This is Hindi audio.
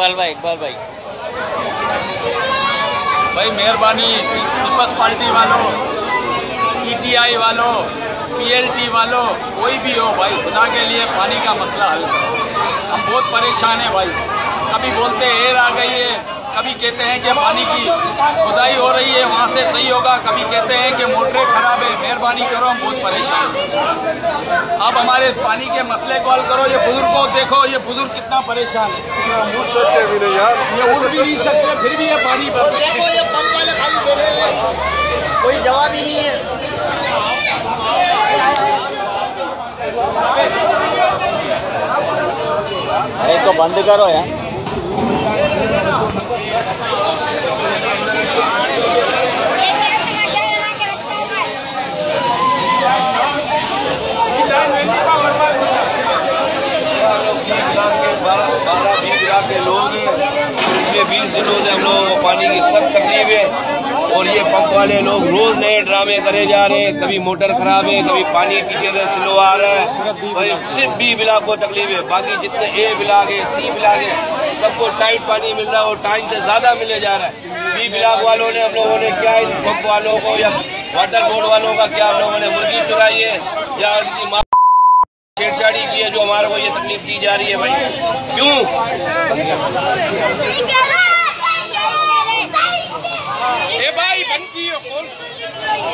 इकबाल भाई भाई मेहरबानी, पीपल्स पार्टी वालों, PTI वालों, PLT वालों, कोई भी हो भाई, खुदा के लिए पानी का मसला हल करो। हम बहुत परेशान हैं भाई। कभी बोलते हैं एयर आ गई है, कभी कहते हैं कि पानी की खुदाई हो रही है वहाँ से सही होगा, कभी कहते हैं कि मोटरें खराब है। मेहरबानी करो, हम बहुत परेशान हैं। अब हमारे पानी के मसले को हल करो। ये बुजुर्ग को देखो, ये बुजुर्ग कितना परेशान है, उठ सकते भी नहीं यार, ये उठ भी नहीं सकते, फिर भी ये पानी पर देखो, ये पंप वाले खाली बैठे हैं, कोई जवाब ही नहीं है। अरे तो बंद करो यार। के लोग पिछले 20 दिनों से हम लोगों को पानी की सख्त तकलीफ है और ये पंप वाले लोग रोज नए ड्रामे करे जा रहे हैं। कभी मोटर खराब है, कभी पानी पीछे से स्लो आ रहा है। सिर्फ B ब्लॉक को तकलीफ है, बाकी जितने A ब्लॉक है, C ब्लॉक है, सबको टाइट पानी मिल रहा है और टाइम से ज्यादा मिले जा रहा है। B ब्लॉक वालों ने, हम लोगों ने क्या इस पंप वालों को या वाटर बोर्ड वालों का क्या हम लोगों ने मुर्गी चुराई है या उनकी छेड़छाड़ी की है जो हमारे को ये तकलीफ दी जा रही है भाई? क्यों? ए भाई बंद की खोल।